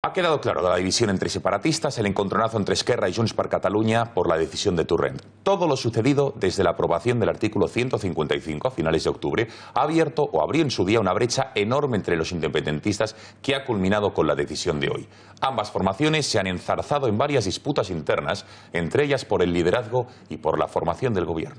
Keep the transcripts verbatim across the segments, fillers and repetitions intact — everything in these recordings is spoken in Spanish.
Ha quedado claro la división entre separatistas, el encontronazo entre Esquerra y Junts per Catalunya por la decisión de Torrent. Todo lo sucedido desde la aprobación del artículo ciento cincuenta y cinco a finales de octubre ha abierto o abrió en su día una brecha enorme entre los independentistas que ha culminado con la decisión de hoy. Ambas formaciones se han enzarzado en varias disputas internas, entre ellas por el liderazgo y por la formación del gobierno.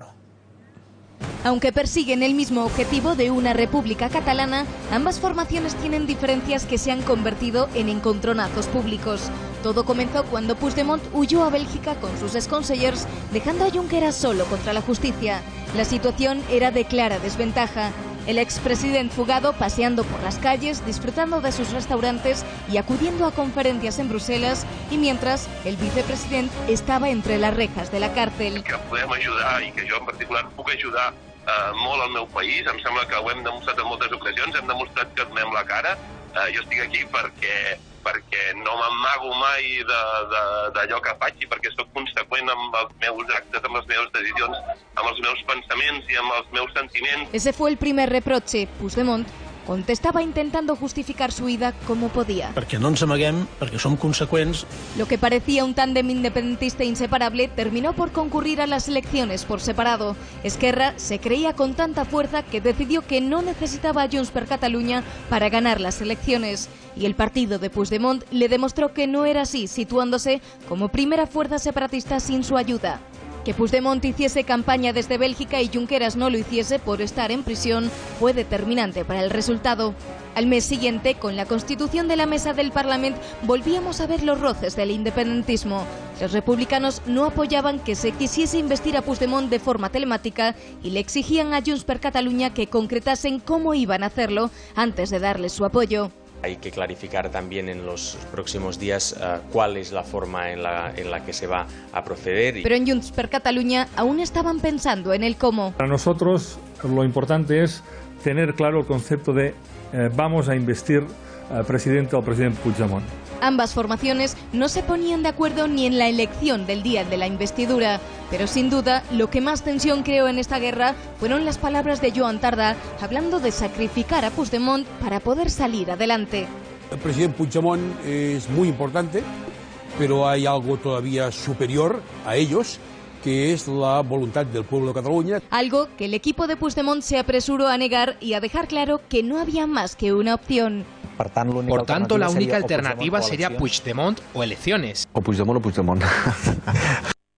Aunque persiguen el mismo objetivo de una república catalana, ambas formaciones tienen diferencias que se han convertido en encontronazos públicos. Todo comenzó cuando Puigdemont huyó a Bélgica con sus exconsellers, dejando a Junqueras solo contra la justicia. La situación era de clara desventaja. El expresidente fugado paseando por las calles, disfrutando de sus restaurantes y acudiendo a conferencias en Bruselas, y mientras el vicepresidente estaba entre las rejas de la cárcel. Que podem ajudar i que jo en particular puc ajudar eh, molt al meu país. Em sembla que ho hem demostrat en moltes ocasions, hem demostrat que donem la cara. Eh, jo estic aquí perquè, perquè no m'amago mai d'allò que faig i perquè sóc conseqüent amb els meus actes, amb les meves decisions, amb els meus pensaments i amb els meus sentiments. Ese fue el primer reproche. Puigdemont contestaba intentando justificar su huida como podía. Perquè no ens amaguem, perquè som conseqüents. Lo que parecía un tándem independentista inseparable terminó por concurrir a las elecciones por separado. Esquerra se creía con tanta fuerza que decidió que no necesitaba a Junts per Catalunya para ganar las elecciones. Y el partido de Puigdemont le demostró que no era así, situándose como primera fuerza separatista sin su ayuda. Que Puigdemont hiciese campaña desde Bélgica y Junqueras no lo hiciese por estar en prisión fue determinante para el resultado. Al mes siguiente, con la constitución de la mesa del Parlamento, volvíamos a ver los roces del independentismo. Los republicanos no apoyaban que se quisiese investir a Puigdemont de forma telemática y le exigían a Junts per Catalunya que concretasen cómo iban a hacerlo antes de darles su apoyo. Hay que clarificar también en los próximos días uh, cuál es la forma en la, en la que se va a proceder. Pero en Junts per Catalunya aún estaban pensando en el cómo. Para nosotros lo importante es tener claro el concepto de eh, vamos a investir al presidente o al presidente Puigdemont. Ambas formaciones no se ponían de acuerdo ni en la elección del día de la investidura, pero sin duda lo que más tensión creó en esta guerra fueron las palabras de Joan Tardà hablando de sacrificar a Puigdemont para poder salir adelante. El presidente Puigdemont es muy importante, pero hay algo todavía superior a ellos, que es la voluntad del pueblo de Cataluña. Algo que el equipo de Puigdemont se apresuró a negar y a dejar claro que no había más que una opción. Por tanto, la única alternativa sería Puigdemont o elecciones. O Puigdemont o Puigdemont.